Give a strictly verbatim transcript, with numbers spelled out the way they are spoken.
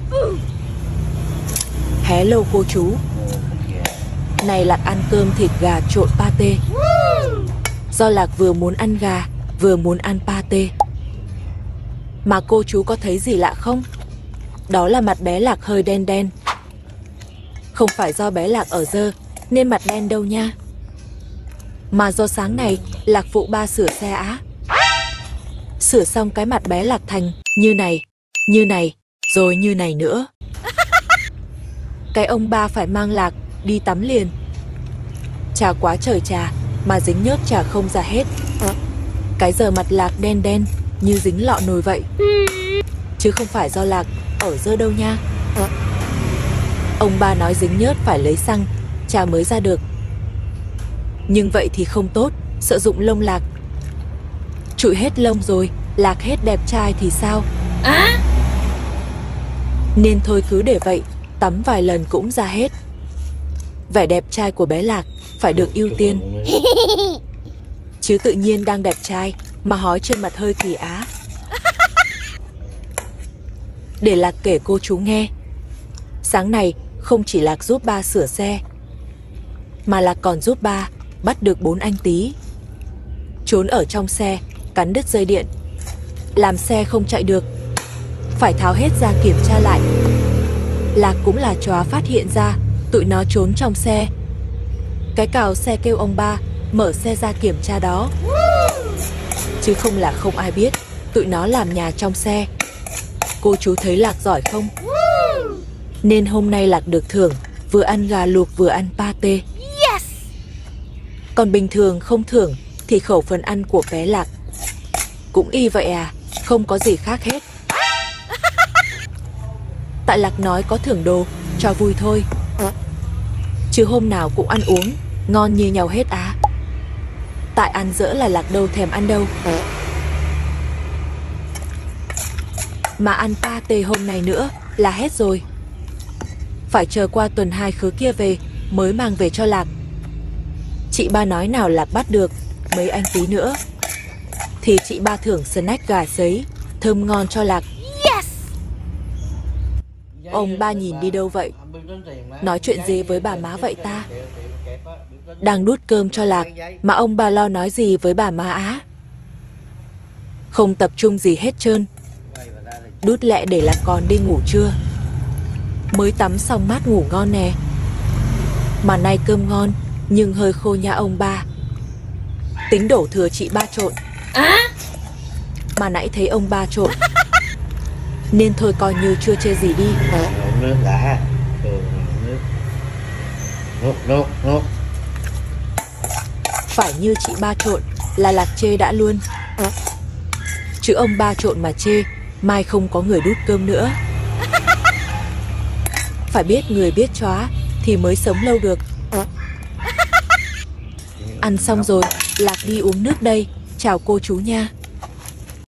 Hello cô chú. Này Lạc ăn cơm thịt gà trộn pate. Do Lạc vừa muốn ăn gà, vừa muốn ăn pate. Mà cô chú có thấy gì lạ không? Đó là mặt bé Lạc hơi đen đen. Không phải do bé Lạc ở dơ nên mặt đen đâu nha. Mà do sáng này Lạc phụ ba sửa xe á. Sửa xong cái mặt bé Lạc thành như này, như này, rồi như này nữa. Cái ông ba phải mang Lạc đi tắm liền. Trà quá trời trà mà dính nhớt trà không ra hết. Cái giờ mặt Lạc đen đen như dính lọ nồi vậy. Chứ không phải do Lạc ở dơ đâu nha. Ông ba nói dính nhớt phải lấy xăng trà mới ra được. Nhưng vậy thì không tốt, sợ rụng lông Lạc. Trụi hết lông rồi Lạc hết đẹp trai thì sao à? Nên thôi cứ để vậy, tắm vài lần cũng ra hết. Vẻ đẹp trai của bé Lạc phải được ưu tiên. Chứ tự nhiên đang đẹp trai mà hói trên mặt hơi kỳ á. Để Lạc kể cô chú nghe. Sáng này không chỉ Lạc giúp ba sửa xe, mà Lạc còn giúp ba bắt được bốn anh tí trốn ở trong xe, cắn đứt dây điện, làm xe không chạy được, phải tháo hết ra kiểm tra lại. Lạc cũng là chóa phát hiện ra tụi nó trốn trong xe. Cái cào xe kêu ông ba mở xe ra kiểm tra đó. Chứ không là không ai biết tụi nó làm nhà trong xe. Cô chú thấy Lạc giỏi không? Nên hôm nay Lạc được thưởng, vừa ăn gà luộc vừa ăn pate. Yes! Còn bình thường không thưởng thì khẩu phần ăn của bé Lạc cũng y vậy à, không có gì khác hết. Tại Lạc nói có thưởng đồ cho vui thôi, chứ hôm nào cũng ăn uống ngon như nhau hết á. Tại ăn dỡ là Lạc đâu thèm ăn đâu. Mà ăn pate hôm nay nữa là hết rồi. Phải chờ qua tuần hai khứa kia về mới mang về cho Lạc. Chị ba nói nào Lạc bắt được mấy anh tí nữa thì chị ba thưởng snack gà sấy thơm ngon cho Lạc. Yes! Ông ba nhìn đi đâu vậy? Nói chuyện gì với bà má vậy ta? Đang đút cơm cho Lạc mà ông ba lo nói gì với bà má á? Không tập trung gì hết trơn. Đút lẹ để Lạc còn đi ngủ trưa. Mới tắm xong mát ngủ ngon nè. Mà nay cơm ngon nhưng hơi khô nha ông ba. Tính đổ thừa chị ba trộn à? Mà nãy thấy ông ba trộn nên thôi coi như chưa chê gì đi. Nước đã. Nước, nước, nước. Phải như chị ba trộn là Lạc chê đã luôn. Chứ ông ba trộn mà chê, mai không có người đút cơm nữa. Phải biết người biết chóa thì mới sống lâu được. Ăn xong rồi, Lạc đi uống nước đây. Chào cô chú nha.